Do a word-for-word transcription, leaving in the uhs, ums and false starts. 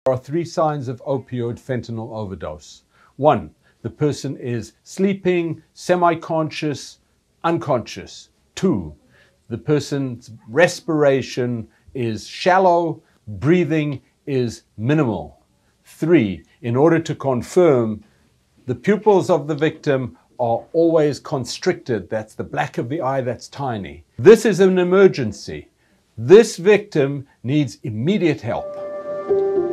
There are three signs of opioid fentanyl overdose. One, the person is sleeping, semi-conscious, unconscious. Two, the person's respiration is shallow, breathing is minimal. Three, in order to confirm, the pupils of the victim are always constricted. That's the black of the eye that's tiny. This is an emergency. This victim needs immediate help.